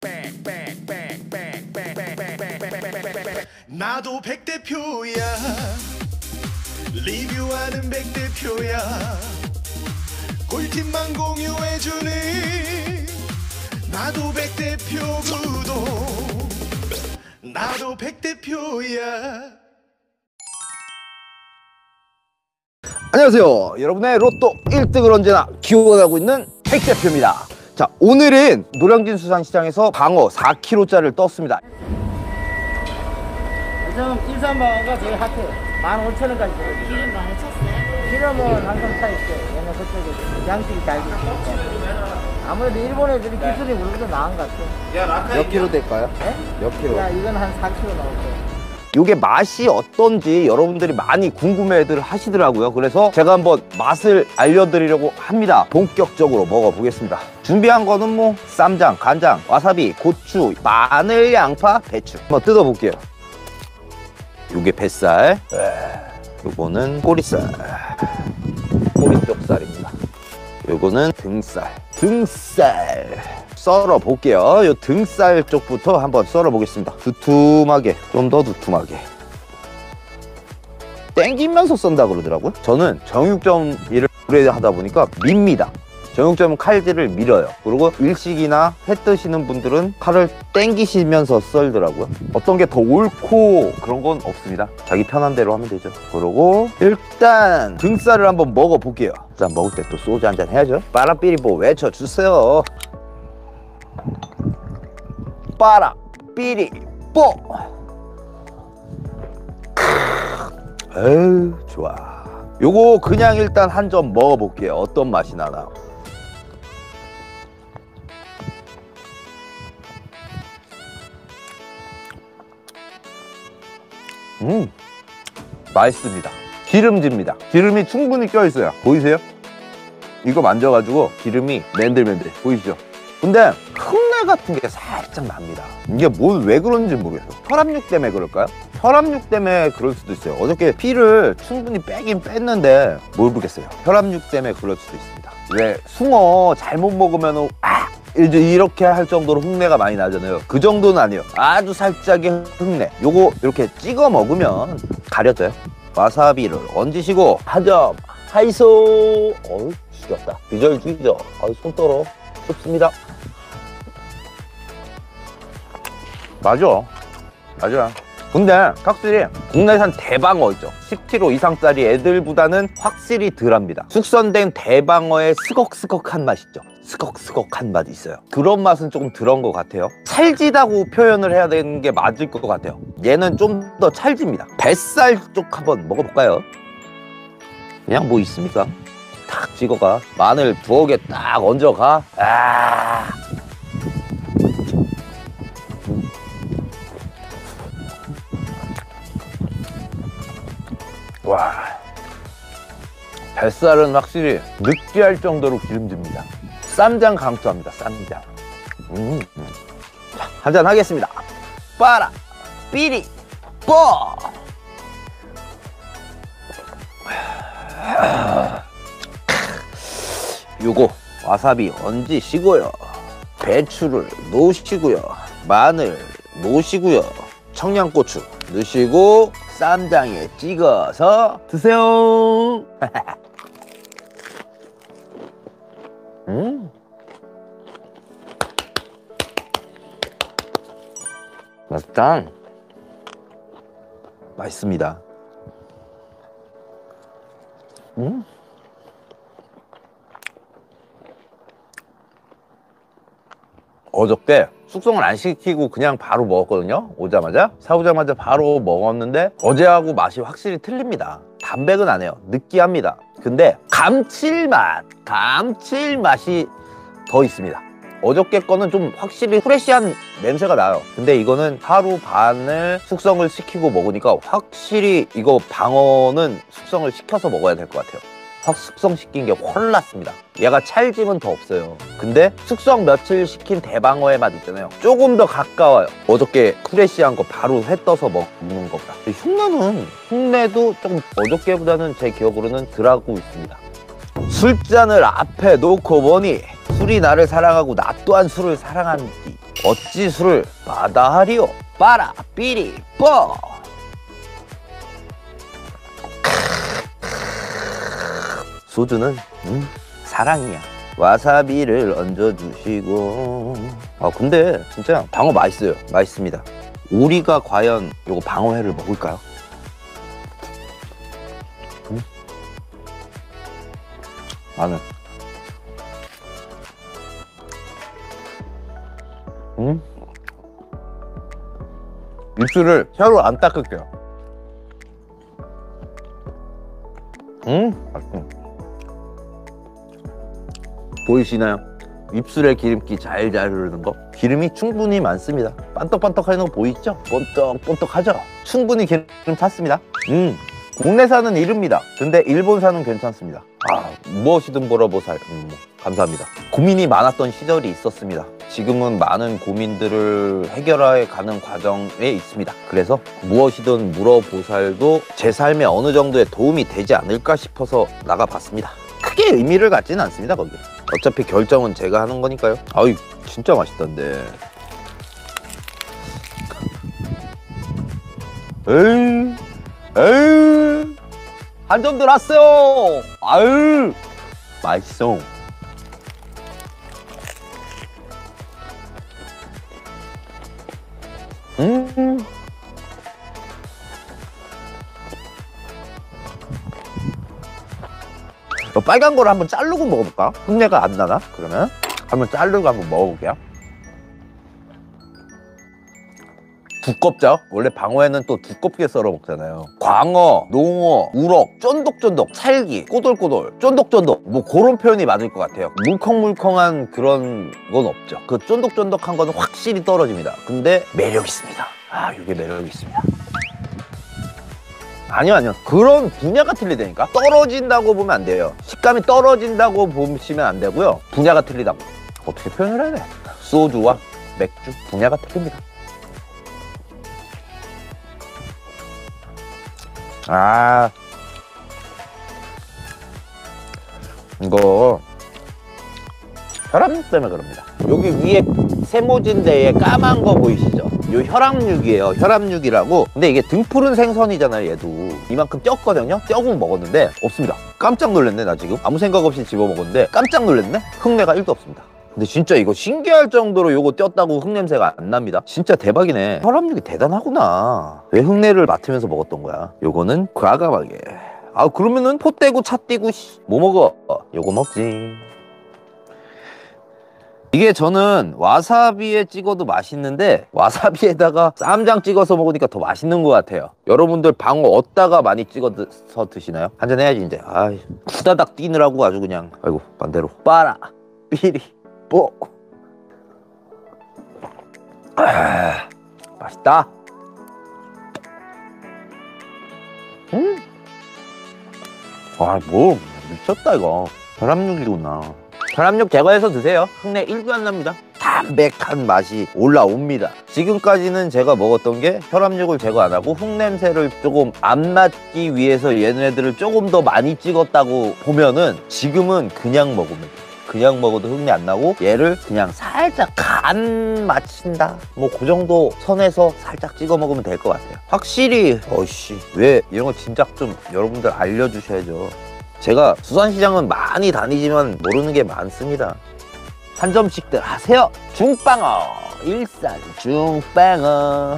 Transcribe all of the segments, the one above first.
나도 백대표야. 리뷰하는 백대표야. 꿀팁만 공유해주는 나도 백대표 구독. 나도 백대표야. 안녕하세요. 여러분의 로또 1등을 언제나 기원하고 있는 백대표입니다. 자, 오늘은 노량진 수산시장에서 방어 4kg짜리를 떴습니다. 요즘 찜산방어가 제일 핫해요. 15,000원까지 들어요. 기름 많이 쳤어요? 기름은 항상 차있어요. 얘는 그쪽에 양식이 잘 됐으니까. 아무래도 일본 애들이 기술이 우리보다 나은 것 같아요. 몇 킬로 될까요? 네? 몇 킬로? 야, 이건 한 4kg 나올 거예요. 이게 맛이 어떤지 여러분들이 많이 궁금해들 하시더라고요. 그래서 제가 한번 맛을 알려드리려고 합니다. 본격적으로 먹어보겠습니다. 준비한 거는 뭐 쌈장, 간장, 와사비, 고추, 마늘, 양파, 배추. 한번 뜯어볼게요. 요게 뱃살, 요거는 꼬리살, 꼬리 쪽살입니다. 요거는 등살 썰어 볼게요. 요 등살 쪽부터 한번 썰어 보겠습니다. 두툼하게, 좀 더 두툼하게 땡기면서 썬다 그러더라고요. 저는 정육점 일을 오래 하다 보니까 밉니다. 정육점은 칼질을 밀어요. 그리고 일식이나 회 뜨시는 분들은 칼을 땡기시면서 썰더라고요. 어떤 게 더 옳고 그런 건 없습니다. 자기 편한 대로 하면 되죠. 그러고 일단 등살을 한번 먹어볼게요. 일단 먹을 때 또 소주 한잔 해야죠. 빠라삐리뽀 외쳐주세요. 빠라삐리뽀. 에휴, 좋아. 요거 그냥 일단 한 점 먹어볼게요. 어떤 맛이 나나. 맛있습니다. 기름집니다. 기름이 충분히 껴있어요. 보이세요? 이거 만져가지고 기름이 맨들맨들 보이시죠? 근데 흙내 같은 게 살짝 납니다. 이게 왜 그런지 모르겠어요. 혈압육 때문에 그럴까요? 혈압육 때문에 그럴 수도 있어요. 어저께 피를 충분히 빼긴 뺐는데 모르겠어요. 혈압육 때문에 그럴 수도 있습니다. 왜 숭어 잘못 먹으면 이제 이렇게 할 정도로 흙내가 많이 나잖아요. 그 정도는 아니에요. 아주 살짝의 흙내. 요거 이렇게 찍어 먹으면 가려져요. 와사비를 얹으시고 한 점 하이소. 어우, 죽였다. 비주얼 죽이죠. 손 떨어. 춥습니다. 맞아. 근데 확실히 국내산 대방어 있죠. 10kg 이상짜리 애들보다는 확실히 덜합니다. 숙성된 대방어의 스걱스걱한 맛 있죠. 스걱스걱한 맛이 있어요. 그런 맛은 조금 덜한 것 같아요. 찰지다고 표현을 해야 되는 게 맞을 것 같아요. 얘는 좀 더 찰집니다. 뱃살 쪽 한번 먹어볼까요? 그냥 뭐 있습니까? 탁 찍어가. 마늘 부엌에 딱 얹어가. 와, 뱃살은 확실히 느끼할 정도로 기름집니다. 쌈장 강추합니다. 쌈장. 자, 한잔 하겠습니다. 빠라 삐리 뽀. 요거 와사비 얹으시고요. 배추를 넣으시고요. 마늘 넣으시고요. 청양고추 넣으시고 쌈장에 찍어서 드세요. 맛있다. 맛있습니다. 어저께 숙성을 안 시키고 그냥 바로 먹었거든요. 사오자마자 바로 먹었는데 어제하고 맛이 확실히 틀립니다. 담백은 안 해요. 느끼합니다. 근데 감칠맛이 더 있습니다. 어저께 거는 좀 확실히 프레시한 냄새가 나요. 근데 이거는 하루 반을 숙성을 시키고 먹으니까 확실히 이거 방어는 숙성을 시켜서 먹어야 될 것 같아요. 확 숙성시킨 게 홀랐습니다. 얘가 찰짐은 더 없어요. 근데 숙성 며칠 시킨 대방어의 맛 있잖아요. 조금 더 가까워요. 어저께 프레시한 거 바로 회 떠서 먹는 것보다. 흉내도 조금 어저께보다는 제 기억으로는 덜하고 있습니다. 술잔을 앞에 놓고 보니 술이 나를 사랑하고 나 또한 술을 사랑하니 어찌 술을 마다하리요. 빠라 삐리 뻐. 소주는 사랑이야. 와사비를 얹어주시고. 아 근데 진짜 방어 맛있어요. 맛있습니다. 우리가 과연 요거 방어회를 먹을까요? 나는 입술을 혀로 안 닦을게요. 맛있어. 보이시나요? 입술에 기름기 잘 흐르는 거. 기름이 충분히 많습니다. 반떡반떡 하는 거 보이죠? 번떡번떡하죠? 충분히 기름 찼습니다. 국내산은 이릅니다. 근데 일본산은 괜찮습니다. 아, 무엇이든 물어보살. 감사합니다. 고민이 많았던 시절이 있었습니다. 지금은 많은 고민들을 해결해 가는 과정에 있습니다. 그래서 무엇이든 물어보살도 제 삶에 어느 정도의 도움이 되지 않을까 싶어서 나가봤습니다. 크게 의미를 갖지는 않습니다, 거기. 어차피 결정은 제가 하는 거니까요. 아이, 진짜 맛있던데. 에이, 한 점 들었어요. 아유, 맛있어. 빨간 거를 한번 자르고 먹어볼까? 흉내가 안 나나? 그러면 한번 자르고 한번 먹어볼게요. 두껍죠? 원래 방어에는 또 두껍게 썰어 먹잖아요. 광어, 농어, 우럭, 쫀득쫀득, 찰기, 꼬들꼬들, 쫀득쫀득, 뭐 그런 표현이 맞을 것 같아요. 물컹물컹한 그런 건 없죠. 그 쫀득쫀득한 거는 확실히 떨어집니다. 근데 매력 있습니다. 아, 이게 매력이 있습니다. 아니요. 그런 분야가 틀리다니까. 떨어진다고 보면 안 돼요. 식감이 떨어진다고 보시면 안 되고요. 분야가 틀리다고. 어떻게 표현을 해야 돼? 소주와 맥주 분야가 틀립니다. 아, 이거 혈압육 때문에 그럽니다. 여기 위에 세모진 데에 까만 거 보이시죠? 요 혈압육이에요. 혈압육이라고. 근데 이게 등푸른 생선이잖아요. 얘도 이만큼 쪘거든요. 쪄고 먹었는데 없습니다. 깜짝 놀랐네. 나 지금 아무 생각 없이 집어 먹었는데 깜짝 놀랐네. 흙내가 1도 없습니다. 근데 진짜 이거 신기할 정도로 요거 쪘다고 흙냄새가 안 납니다. 진짜 대박이네. 혈압육이 대단하구나. 왜 흙내를 맡으면서 먹었던 거야? 요거는 과감하게. 아, 그러면은 포 떼고 차 떼고 뭐 먹어? 요거 먹지. 이게 저는 와사비에 찍어도 맛있는데 와사비에다가 쌈장 찍어서 먹으니까 더 맛있는 것 같아요. 여러분들 방어 어디다가 많이 찍어서 드시나요? 한잔 해야지 이제. 아, 후다닥 뛰느라고 아주 그냥. 아이고, 반대로. 빠라 삐리 뽀. 아, 맛있다. 아, 뭐 미쳤다 이거. 혈압육이구나. 혈압육 제거해서 드세요. 흙내 1도 안 납니다. 담백한 맛이 올라옵니다. 지금까지는 제가 먹었던 게 혈압육을 제거 안 하고 흙냄새를 조금 안 맡기 위해서 얘네들을 조금 더 많이 찍었다고 보면은 지금은 그냥 먹으면 돼요. 그냥 먹어도 흙내 안 나고 얘를 그냥 살짝 간 맞춘다, 뭐 그 정도 선에서 살짝 찍어 먹으면 될 것 같아요. 확실히 어이씨, 왜 이런 거 진작 좀 여러분들 알려주셔야죠. 제가 수산시장은 많이 다니지만 모르는 게 많습니다. 한 점씩들 하세요. 중빵어, 일산 중빵어.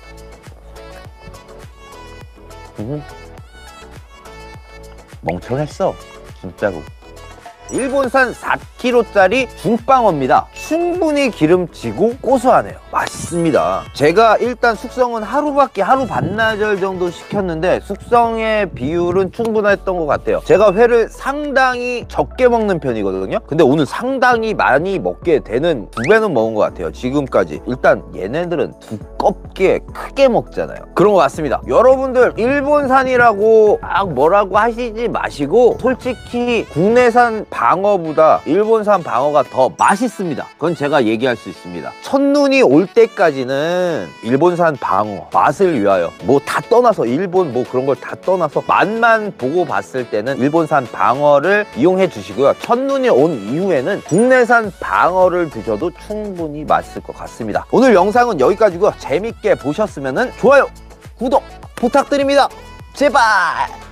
멍청했어 진짜로. 일본산 4kg짜리 중빵어입니다. 충분히 기름지고 고소하네요. 맛있습니다. 제가 일단 숙성은 하루 반나절 정도 시켰는데 숙성의 비율은 충분했던 것 같아요. 제가 회를 상당히 적게 먹는 편이거든요. 근데 오늘 상당히 많이 먹게 되는 2배는 먹은 것 같아요. 지금까지. 일단 얘네들은 두껍게 크게 먹잖아요. 그런 것 같습니다. 여러분들 일본산이라고 막 뭐라고 하시지 마시고 솔직히 국내산 방어보다 일본산 방어가 더 맛있습니다. 그건 제가 얘기할 수 있습니다. 첫눈이 올 올 때까지는 일본산 방어 맛을 위하여 뭐 다 떠나서 일본 뭐 그런 걸 다 떠나서 맛만 보고 봤을 때는 일본산 방어를 이용해 주시고요. 첫눈이 온 이후에는 국내산 방어를 드셔도 충분히 맛있을 것 같습니다. 오늘 영상은 여기까지고요. 재밌게 보셨으면 좋아요, 구독 부탁드립니다. 제발.